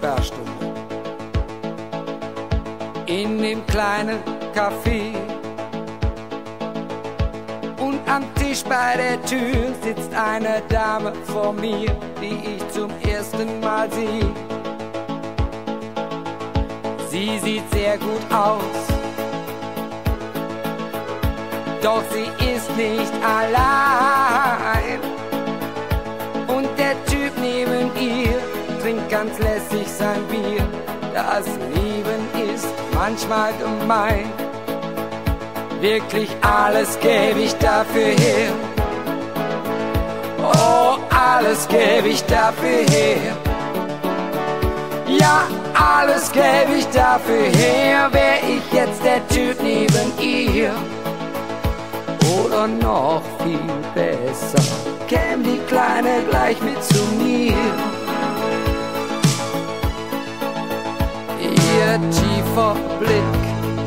Sperrstunde. In dem kleinen Café und am Tisch bei der Tür sitzt eine Dame vor mir, die ich zum ersten Mal sehe. Sie sieht sehr gut aus, doch sie ist nicht allein. Und der Typ neben ihr trinkt ganz lässig sein Bier. Das Leben ist manchmal gemein. Wirklich alles gäbe ich dafür her. Oh, alles gäbe ich dafür her. Ja, alles gäbe ich dafür her. Wär ich jetzt der Typ neben ihr. Oder noch viel besser, käm die Kleine gleich mit zu mir. Ihr tiefer Blick,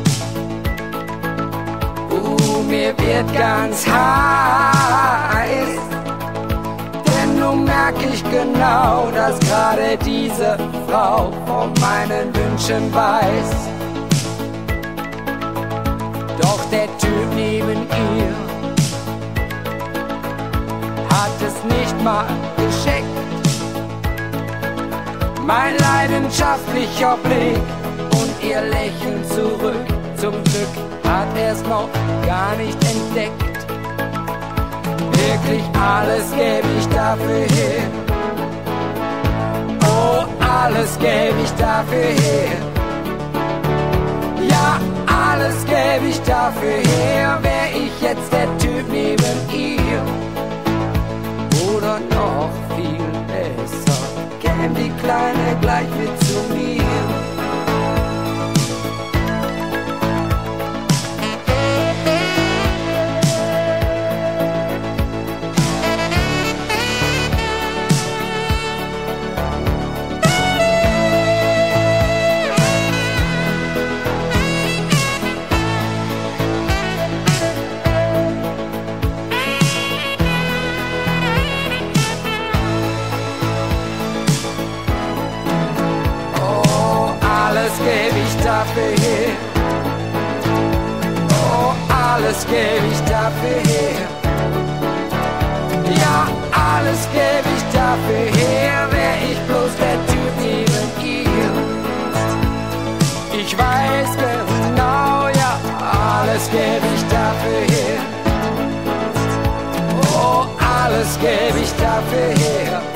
mir wird ganz heiß, denn nun merk ich genau, dass gerade diese Frau von meinen Wünschen weiß. Doch der Typ neben ihr hat es nicht mal gescheckt. Mein leidenschaftlicher Blick und ihr Lächeln zurück. Zum Glück hat er's noch gar nicht entdeckt. Wirklich alles gäbe ich dafür her. Oh, alles gäbe ich dafür her. Ja, alles gäbe ich dafür her. Wär ich jetzt der Typ neben ihr. Oder noch viel besser, käm die Kleine gleich mit zu mir. Alles gäbe ich dafür her. Oh, alles gäbe ich dafür her. Ja, alles gäbe ich dafür her. Wär ich bloß der Typ neben ihr. Ich weiß genau, ja, alles gäbe ich dafür her. Oh, alles gäbe ich dafür her.